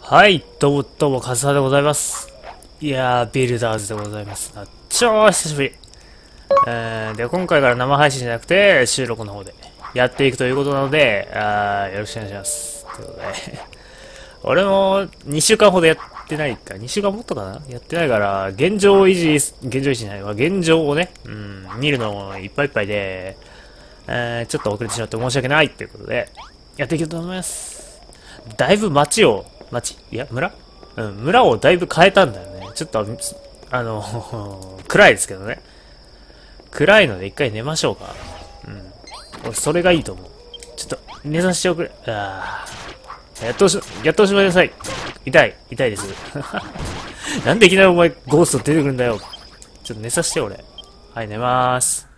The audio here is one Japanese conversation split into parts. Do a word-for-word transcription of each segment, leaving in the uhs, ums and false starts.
はい、どうもどうも、カズハでございます。いやー、ビルダーズでございます。超久しぶり。えー、で、今回から生配信じゃなくて、収録の方でやっていくということなので、あーよろしくお願いします。ということで、俺もにしゅうかんほどやってないか、にしゅうかんもっとかなやってないから、現状維持、現状維持じゃないわ、現状をね、うん、見るのいっぱいいっぱいで、えー、ちょっと遅れてしまって申し訳ないっていうことで、やっていきたいと思います。だいぶ街を、町いや、村うん、村をだいぶ変えたんだよね。ちょっと、あの、暗いですけどね。暗いので一回寝ましょうか。うん。俺、それがいいと思う。ちょっと、寝させておくれ。ああ。やっとおし、やっとおしまいなさい。痛い、痛いです。なんでいきなりお前、ゴースト出てくるんだよ。ちょっと寝させて、俺。はい、寝まーす。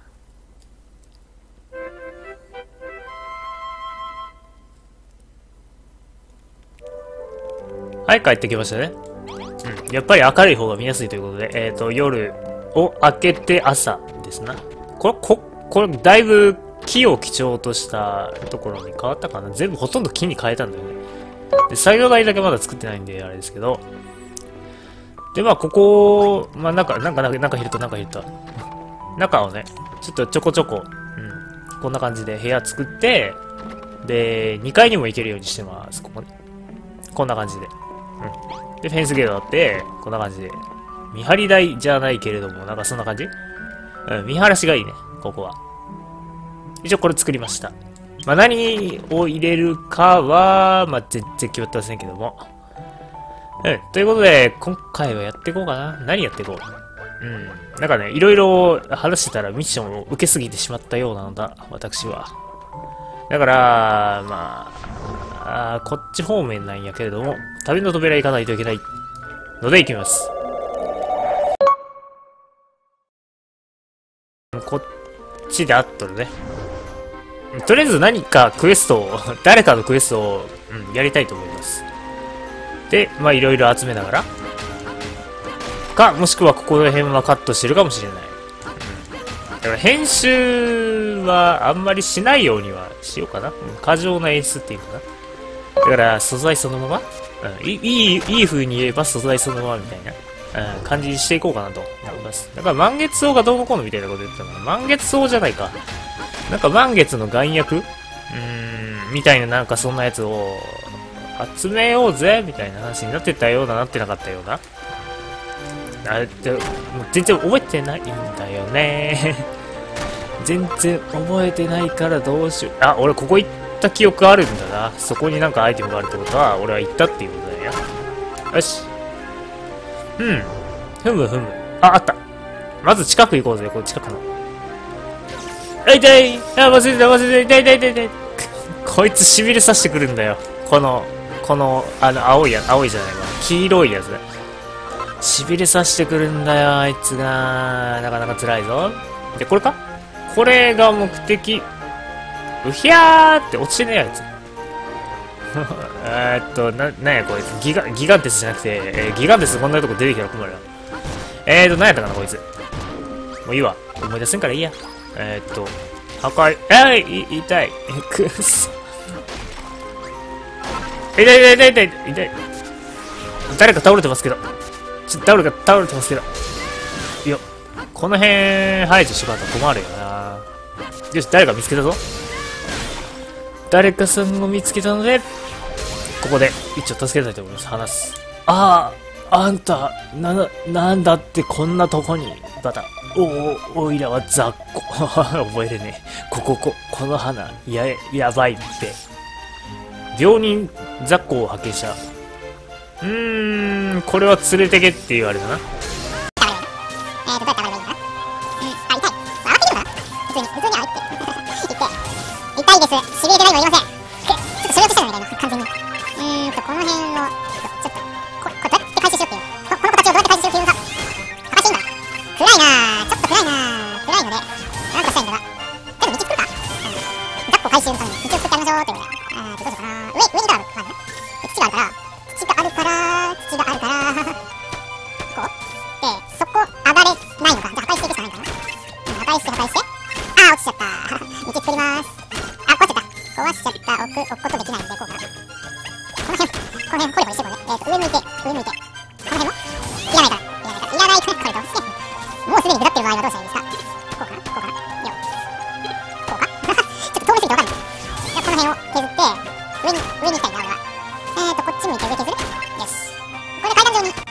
はい、帰ってきましたね。うん。やっぱり明るい方が見やすいということで、えっと、夜を明けて朝ですな。これ、こ、これ、だいぶ木を基調としたところに変わったかな。全部ほとんど木に変えたんだよね。で、作業台だけまだ作ってないんで、あれですけど。で、まあ、ここ、まあ、なんか、なんか、なんか拾った、なんか拾った。中をね、ちょっとちょこちょこ、うん。こんな感じで部屋作って、で、にかいにも行けるようにしてます。ここね。こんな感じで。うん。で、フェンスゲートあって、こんな感じで。見張り台じゃないけれども、なんかそんな感じうん、見晴らしがいいね、ここは。一応これ作りました。まあ、何を入れるかは、まあ、全然決まってませんけども。うん、ということで、今回はやっていこうかな。何やっていこう。うん。なんかね、いろいろ話してたらミッションを受けすぎてしまったようなのだ、私は。だから、まあ、あこっち方面なんやけれども、旅の扉行かないといけないので行きます。こっちで合っとるね。とりあえず何かクエストを、誰かのクエストを、うん、やりたいと思います。で、まあいろいろ集めながら。か、もしくはここの辺はカットしてるかもしれない。うん、だから編集はあんまりしないようにはしようかな。過剰な演出っていうかな。だから素材そのまま、うん、いい、いい風に言えば素材そのままみたいな、うん、感じにしていこうかなと思います。だから満月草がどうのこうのみたいなこと言ってたから、満月草じゃないか。なんか満月の眼薬うーん、みたいななんかそんなやつを集めようぜみたいな話になってたような、なってなかったような。あれって、もう全然覚えてないんだよね。全然覚えてないからどうしよう。あ、俺ここ行った記憶あるんだな。そこになんかアイテムがあるってことは、俺は行ったっていうことだよ。よし。うん。ふむふむ。あ、あった。まず近く行こうぜ、この近くの。あ、痛い。あ、忘れてた、忘れてた、痛い痛い痛い痛い。こいつ痺れさせてくるんだよ。この、この、あの、青いや、青いじゃないわ。黄色いやつ。痺れさせてくるんだよ、あいつが。なかなか辛いぞ。で、これかこれが目的。うひゃーって落ちてねえやつ。えーっと、な、なんやこいつ。ギガ、ギガンテスじゃなくて、えー、ギガンテスこんなとこ出てきたら困るな。えーと、なんやったかな、こいつ。もういいわ。思い出せんからいいや。えーっと、破壊。えー、い、痛い。え、くっそ。痛い痛い痛い痛い痛い。誰か倒れてますけど。ちょっと倒れか、倒れてますけど。いや、この辺排除しまったら困るよな。よし、誰か見つけたぞ。誰かさんを見つけたので、ここで一応助けたいと思います。話す。ああ、あんた、な、なんだってこんなとこに、バタ。おお、おいらは雑魚。覚えれねえ。ここ、こ、この花、や、やばいって。病人雑魚を発見した。うーん、これは連れてけって言われたな。 えーと、どうやって上がればいいんだ？うん、あ、痛い。上がっていいのかな？普通に、普通に上がって。痛い。痛いです。痺れてないのはいません。ちょっとそれ落としたのみたいな、完全に。うーんと、この辺の、ちょっと、こ、これどうやって回収しようっていうの？こ、この子たちをどうやって回収しようっていうのか。探していいんだ。暗いなぁ。ちょっと暗いなぁ。暗いので、なんとしたいんだが。でも道作るか。うん。雑魚回収のために道を作ってやりましょうっていうことで。あー、どうしようかな。上、上にドアある。まずね。土があるから、土があるから、土があるから、こうこの辺、ホリホリしてこうね。えっと、上向いて、上向いて。この辺もいらないから。いらないから。いらないから、これどうしてもうすでに下ってる場合はどうしたらいいですか？こうかなこうかなよ。こうかちょっと通り過ぎてわかんない。じゃあ、この辺を削って、上に、上に行きたいんだ、俺は。えーと、こっち向いて上削る？よし。これで階段状にして、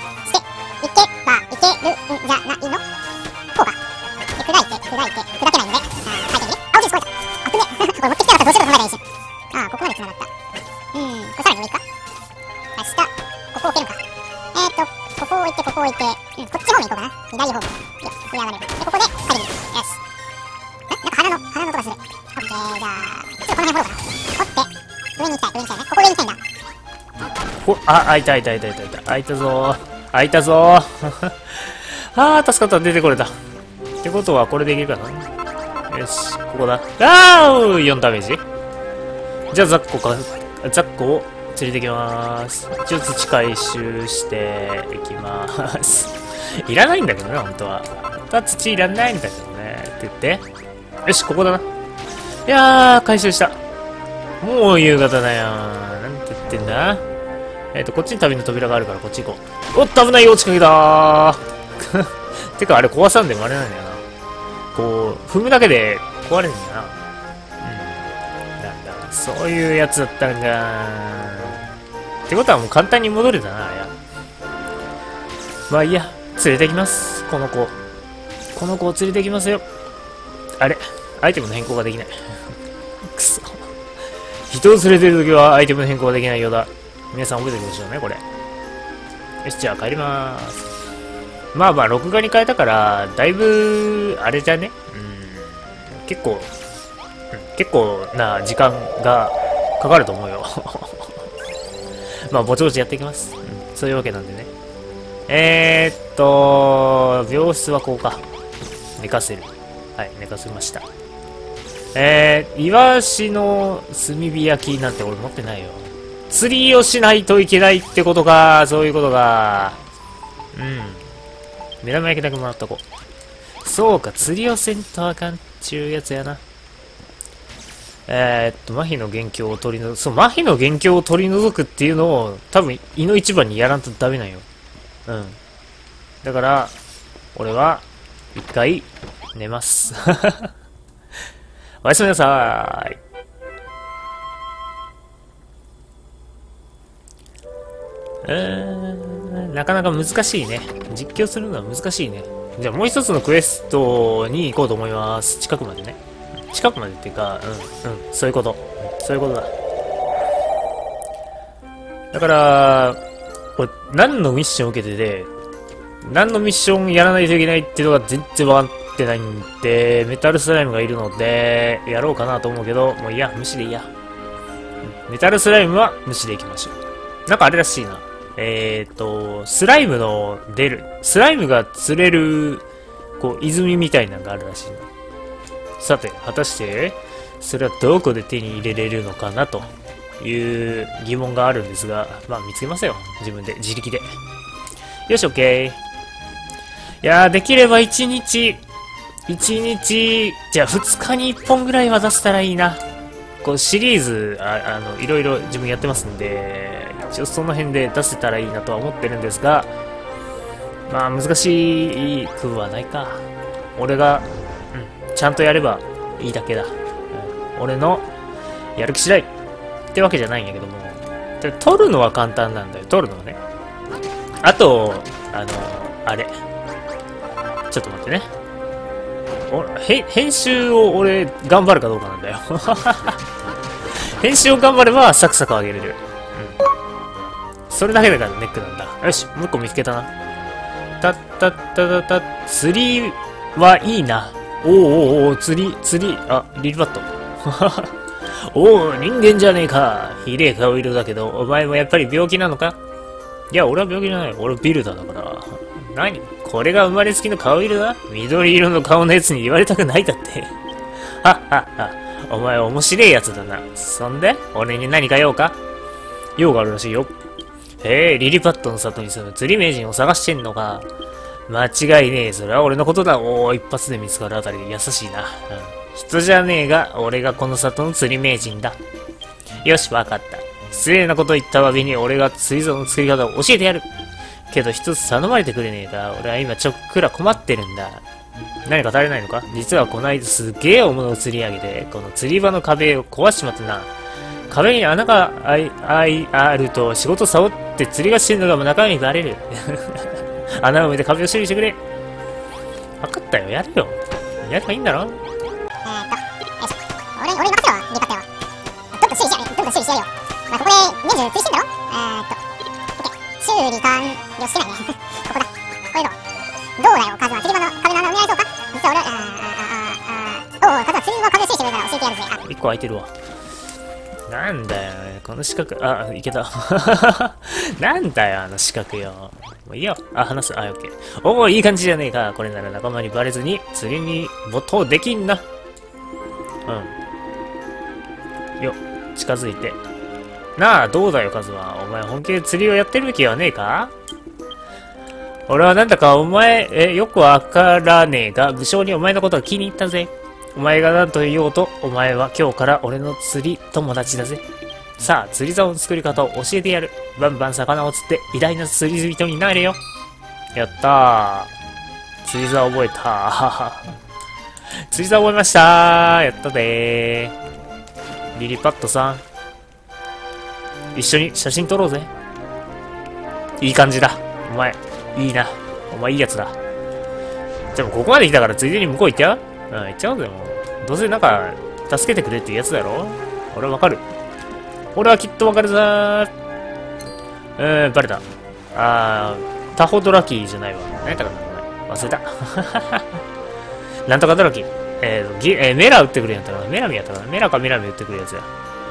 いけば、いけるんじゃないの？こうか。で、砕いて、砕いて、砕けないので、あー、回転でね。あ、落ちてこいた。あぶね。これ持ってきてなかったらどうしようか考えたらいいし。あー、ここまで繋がった。うーん、これさらに上行くか？あ、下、ここ置けるか。えーと、ここ置いて、ここ置いて、うん、こっち方面行こうかな。左方面。よ、上上がれる。で、ここで回転できる。よし。え、なんか鼻の、鼻の音がする。オッケー、じゃあ、ちょっとこの辺掘ろうかな。掘って、上に行きたい、上に行きたいね。ここ上に行きたいんだ。 ほ、あ、開いた開いた開いた開いた。開いたぞー。開いたぞー。あー、助かった。出てこれた。ってことは、これでいけるかな。よし、ここだ。あー !よん ダメージ。じゃあ、ザッコか、ザッコを連れてきまーす。一応土回収していきまーす。いらないんだけどね、ほんとは。本当は土いらないんだけどね。って言って。よし、ここだな。いやー、回収した。もう夕方だよー。なんて言ってんだ。えっと、こっちに旅の扉があるからこっち行こう。おっと、危ないよ、落ちかけたー。てか、あれ壊さんでもあれなんだよな。こう、踏むだけで壊れるんだな。うん。なんだ、そういうやつだったんか。ってことはもう簡単に戻れたな、あれや。まあいいや、連れてきます。この子。この子を連れてきますよ。あれ、アイテムの変更ができない。くそ。人を連れてるときはアイテムの変更ができないようだ。皆さん覚えておきましょうね、これ。よし、じゃあ帰りまーす。まあまあ、録画に変えたから、だいぶ、あれじゃねうん、結構、うん、結構な時間がかかると思うよ。まあ、ぼちぼちやっていきます。うん、そういうわけなんでね。えーっと、病室はこうか。寝かせる。はい、寝かせました。えー、イワシの炭火焼きなんて俺持ってないよ。釣りをしないといけないってことか。そういうことか。うん。目玉焼きだけもらっとこう。そうか、釣りをせんとあかんっちゅうやつやな。えー、っと、麻痺の元凶を取り除く。そう、麻痺の元凶を取り除くっていうのを、多分、胃の一番にやらんとダメなんよ。うん。だから、俺は、一回、寝ます。おやすみなさーい。うーん、なかなか難しいね。実況するのは難しいね。じゃあもう一つのクエストに行こうと思います。近くまでね。近くまでっていうか、うん、うん、そういうこと。そういうことだ。だから、これ、何のミッションを受けてて、何のミッションやらないといけないっていうのが全然わかってないんで、メタルスライムがいるので、やろうかなと思うけど、もういや、無視でいいや。メタルスライムは無視でいきましょう。なんかあれらしいな。えーと、スライムの出る、スライムが釣れる、こう、泉みたいなのがあるらしいな。さて、果たして、それはどこで手に入れれるのかなという疑問があるんですが、まあ見つけますよ。自分で、自力で。よし、オッケー。いやー、できれば一日、一日、じゃあ二日に一本ぐらいは出せたらいいな。こう、シリーズ、あ、あの、いろいろ自分やってますんで、一応その辺で出せたらいいなとは思ってるんですが、まあ難しくはないか。俺が、うん、ちゃんとやればいいだけだ。うん、俺のやる気次第ってわけじゃないんやけども。で撮るのは簡単なんだよ、撮るのはね。あと、あの、あれ。ちょっと待ってね。おへ編集を俺頑張るかどうかなんだよ。編集を頑張ればサクサク上げれる。それだけだからネックなんだ。よし、もう一個見つけたな。たったったたた、釣りはいいな。おーおーおー、釣り、釣り、あ、リルバット。おー、人間じゃねえか。ひでえ顔色だけど、お前もやっぱり病気なのか？いや、俺は病気じゃない。俺ビルダーだから。何？これが生まれつきの顔色だ？緑色の顔のやつに言われたくないだって。はっはっは。お前面白いやつだな。そんで、俺に何か用か？用があるらしいよ。へえ、リリパットの里に住む釣り名人を探してんのか。間違いねえ、それは俺のことだ。おー、一発で見つかるあたりで優しいな。うん。人じゃねえが、俺がこの里の釣り名人だ。よし、わかった。 失礼なこと言ったわびに俺が釣り竿の作り方を教えてやる。けど一つ頼まれてくれねえか。俺は今ちょっくら困ってるんだ。何か足りないのか。実はこの間すげえ大物を釣り上げて、この釣り場の壁を壊しちまってな。壁に穴があいあいあると仕事サボって釣りがしてるのが中身にバレる。穴を埋めて壁を修理してくれ。分かったよ、やるよ。やればいいんだろ。 えーっと、よいしょ。俺、俺に任せろ、リカってよ。どんどん修理してやるよ。どんどん修理してやるよ。まあ、ここで年中釣りしてんだろ。えーっと、オッケー。修理完了してないね。ここだ。これどうどうだよ、カズマ。釣り場の壁の穴埋められそうか。実は俺、あーあーあーあーおう、カズマ、釣り場の壁を修理してくれるから教えてやるぜ。あ、 一個空いてるわ。なんだよ、この四角。あ、いけた。なんだよ、あの四角よ。もういいよ。あ、話す。あ、オッケー。おお、いい感じじゃねえか。これなら仲間にバレずに釣りに没頭できんな。うん。よ、近づいて。なあ、どうだよ、カズマ。お前本気で釣りをやってる気はねえか。俺はなんだかお前、え、よくわからねえが、武将にお前のことが気に入ったぜ。お前が何と言おうと、お前は今日から俺の釣り友達だぜ。さあ、釣り竿の作り方を教えてやる。バンバン魚を釣って偉大な釣り人になれよ。やったー。釣り竿覚えたー。釣り竿覚えましたー。やったでー。リリパットさん。一緒に写真撮ろうぜ。いい感じだ。お前、いいな。お前いいやつだ。でもここまで来たからついでに向こう行っちゃう？うん、行っちゃおうぜ、もう。どうせなんか、助けてくれっていうやつだろ？俺はわかる。俺はきっとわかるぞー。えー、バレた。あー、タホドラキーじゃないわ。何やったかな？忘れた。なんとかドラキー。えー、ギえー、メラ撃ってくれやったかな？メラミやったかな？メラかメラミ撃ってくるやつや。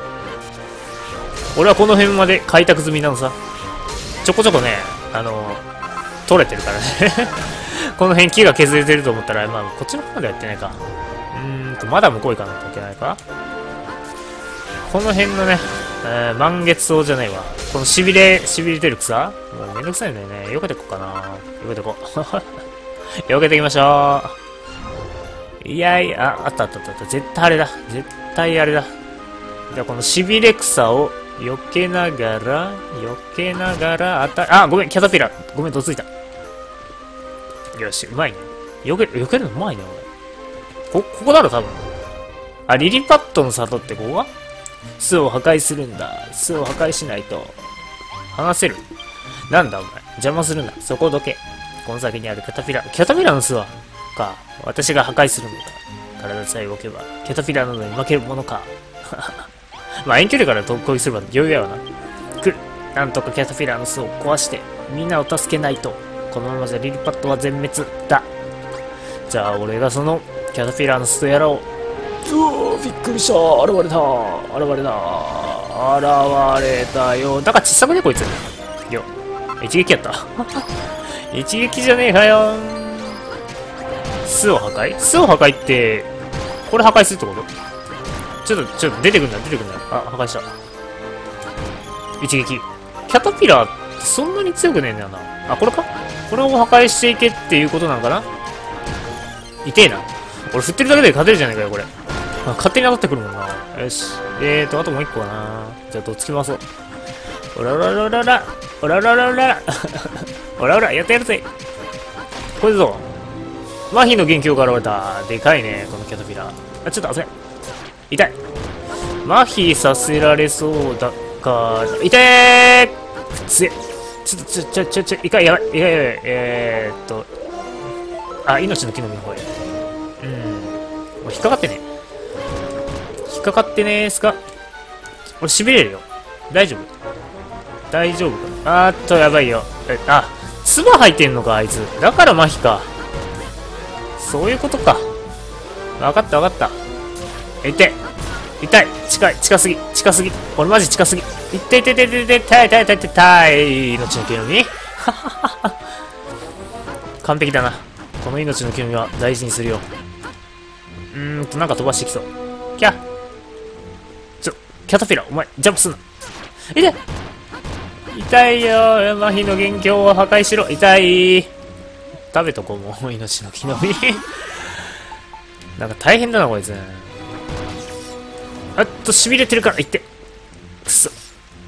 俺はこの辺まで開拓済みなのさ。ちょこちょこね、あのー、取れてるからね。この辺木が削れてると思ったら、まあ、こっちの方までやってないか。うーんと、まだ向こう行かないといけないか。この辺のね、えー、満月草じゃないわ。このしびれ、しびれてる草もうめんどくさいんだよね。避けてこうかな。避けてこう。避けていきましょう。いやいや、あ、あったあったあった。絶対あれだ。絶対あれだ。じゃあこのしびれ草を避けながら、避けながら、あた、あ、ごめん、キャタピラ。ごめん、どついた。よし、うまいね。避け、避けるのうまいね、俺。こ、ここだろ、多分。あ、リリパットの里ってここか？巣を破壊するんだ。巣を破壊しないと。剥がせる。なんだお前。邪魔するな。そこどけ。この先にあるキャタピラ。キャタピラの巣はか。私が破壊するのだ。体さえ動けば、キャタピラなどに負けるものか。まあ遠距離から攻撃すれば余裕やわな。来る。なんとかキャタピラの巣を壊して、みんなを助けないと。このままじゃリリパットは全滅だ。じゃあ俺がそのキャタピラの巣とやろう。うおー、びっくりした。現れた。現れた。現れたよ。だから小さくね、こいつ。よ。一撃やった。一撃じゃねえかよ。巣を破壊？巣を破壊って、これ破壊するってこと？ちょっと、ちょっと出てくんだ、出てくんだ。あ、破壊した。一撃。キャタピラーってそんなに強くねえんだよな。あ、これか？これを破壊していけっていうことなのかな？痛えな。俺振ってるだけで勝てるじゃねえかよ、これ。勝手に当たってくるもんな。よし。えーと、あともう一個かな。じゃあ、どっつき回そう。おらおらおらおらおらおらおらおらおらおらやってやるぜ。これぞ。麻痺の元凶が現れた。でかいね、このキャタピラ。あ、ちょっと焦れ。痛い。麻痺させられそうだから。痛えーくつえ。ちょっと、ちょ、ちょ、ちょ、ちょ、いかい、やばい、いかい、やばい、えーっと。あ、命の木の実の方へ。うん。もう引っかかってね。引っかかってねーすか。俺、痺れるよ。大丈夫大丈夫か。あーっと、やばいよ。え、あ、唾吐いてんのか、あいつ。だから麻痺か。そういうことか。わかったわかった。痛い。痛い。近い。近すぎ。近すぎ。俺マジ近すぎ。痛い痛い痛い痛い痛い痛い痛い痛い痛い。命の木の実完璧だな。この命の木の実は大事にするよ。うーんと、なんか飛ばしてきそう。キャちょ、キャタピラ、お前、ジャンプすんな。痛い痛いよ。麻痺の元凶を破壊しろ。痛い。食べとこう、もう、命の木の実。なんか大変だな、こいつ。あっと、痺れてるから、いって。くそ。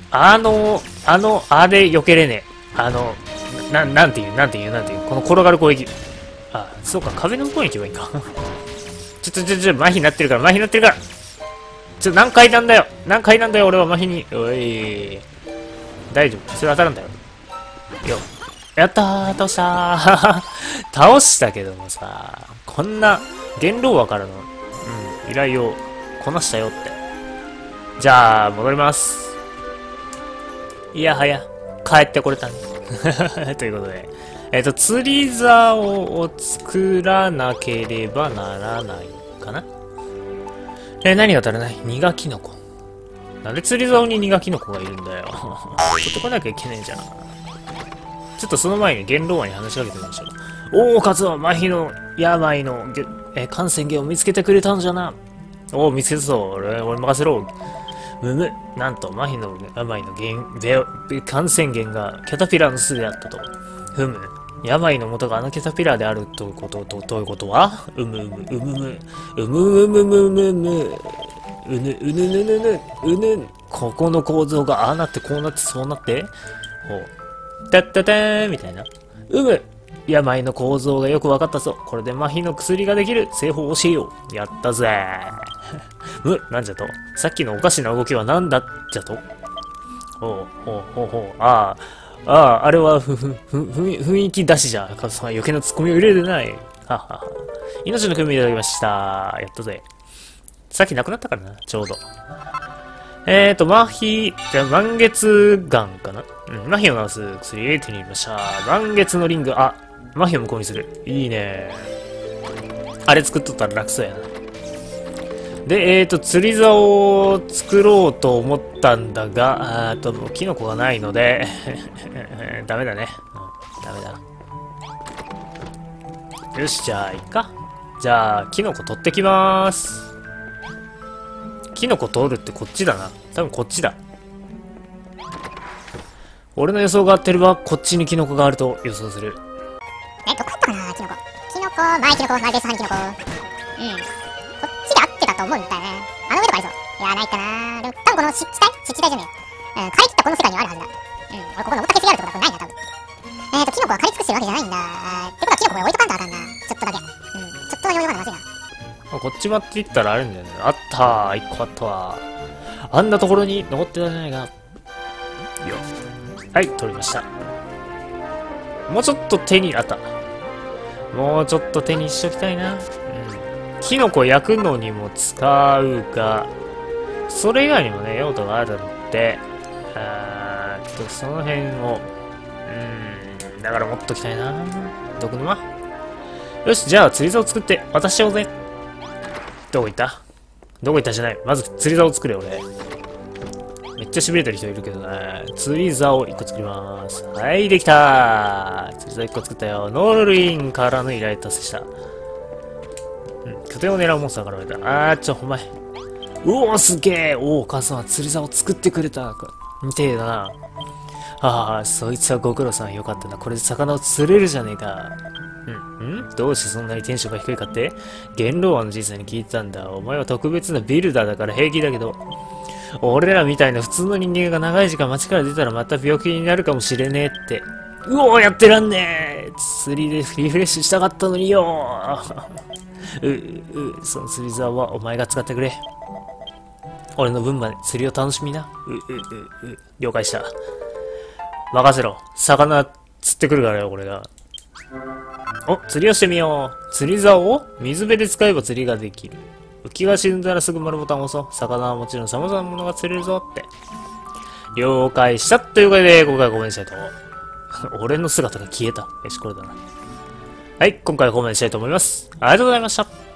あの、あの、あれ避けれねえ。あの、な、なんていう、なんていう、なんていう、この転がる攻撃。あ、そうか、壁の向こうに行けばいいんか。ちょ、ちょ、ちょ、ちょ、麻痺になってるから、麻痺になってるから。ちょ、何回なんだよ。何回なんだよ、俺は麻痺に。おい。大丈夫。それ当たるんだよ。よ。やったー、倒したー。倒したけどもさ、こんな、元老和からの、うん、依頼をこなしたよって。じゃあ、戻ります。いやはや、帰ってこれたね。ということで、えっと、釣り竿を作らなければならないかな。えー、何が足らない？苦キノコ。なんで釣り竿に苦キノコがいるんだよ。取ってこなきゃいけねえじゃん。ちょっとその前に元老和に話しかけてみましょう。おお、カツは麻痺の病の、えー、感染源を見つけてくれたんじゃな。おお、見つけたぞ。俺、俺任せろ。むむ、なんと麻痺の病の原因、感染源がキャタピラーの巣であったと。ふむ、病の元があのキャタピラーであるということと、どういうことは？うむうむ、うむむ、うむうむむむむ、うぬ、うぬぬぬぬ、うぬ、ここの構造がああなってこうなってそうなって、ほう、たったたーみたいな。うむ、病の構造がよくわかったぞ。これで麻痺の薬ができる。製法を教えよう。やったぜー。む、なんじゃと。さっきのおかしな動きはなんだじゃと。ほう、ほう、ほう、ほう。ああ、ああ、あれはふ、ふ、ふ、雰囲気出しじゃ。カズさん余計なツッコミを入れてない。ははは。命の組みいただきました。やったぜ。さっき亡くなったからな、ちょうど。えーと、麻痺、じゃあ、満月ガンかな。うん、麻痺を治す薬手に入れました。満月のリング、あ、麻痺を無効にする。いいね。あれ作っとったら楽そうやな。で、えーと、釣り竿を作ろうと思ったんだが、あーと、もうキノコがないので、ダメだね。うん、ダメだな。よし、じゃあ、いっか。じゃあ、キノコ取ってきまーす。キノコ取るってこっちだな。多分こっちだ。俺の予想が合ってれば、こっちにキノコがあると予想する。 え、どこあったかな、キノコ。キノコ、前キノコ、前ベース半キノコ。うん。こっちで合ってたと思うんだよね。あの上とかありそう。いや、ないかな。でも、多分この湿地帯湿地帯じゃねえ。うん、刈り切ったこの世界にはあるはずだ。うん、俺ここ登った形があるところだからないな、多分。えーと、キノコは刈り尽くしてるわけじゃないんだ。ってことはキノコこれ置いとかんとあかんな。ちょっとだけ。うん、ちょっとの余裕がないまずいな。 こっちまっていったらあるんだよね。あったー。一個あったわ。あんなところに残ってたじゃないか。よ。はい、取りました。もうちょっと手にあった。もうちょっと手にしときたいな。うん。キノコ焼くのにも使うが、それ以外にもね、用途があるので、あーっと、その辺を、うん、だから持っときたいな。毒沼？よし、じゃあ釣り竿作って渡しちゃおうぜ。どこ行った？どこ行ったじゃない。まず釣り竿作れ、俺。めっちゃ痺れてる人いるけどね。釣り竿いっこ作りまーす。はい、できたー。釣り竿いっこ作ったよ。ノールインからの依頼達成した。うん、拠点を狙うモンスターから言われた。あー、ちょ、お前。うおー、すげー。おー、母さんは釣り竿作ってくれた。みてえだな。はあ、そいつはご苦労さんよかったな。これで魚を釣れるじゃねえか。うん、んどうしてそんなにテンションが低いかって？元老王のじいさんに聞いてたんだ。お前は特別なビルダーだから平気だけど、俺らみたいな普通の人間が長い時間街から出たらまた病気になるかもしれねえって。うおー、やってらんねえ。釣りでリフレッシュしたかったのによー。う、う、その釣り竿はお前が使ってくれ。俺の分まで釣りを楽しみな。う、う、う、う、了解した。任せろ。魚釣ってくるからよ、これが。お、釣りをしてみよう。釣り竿を水辺で使えば釣りができる。浮きが沈んだらすぐ丸ボタンを押そう。魚はもちろん様々なものが釣れるぞって。了解したということで、今回はここまでしたいと。俺の姿が消えた。よし、これだな。はい、今回はここまでしたいと思います。ありがとうございました。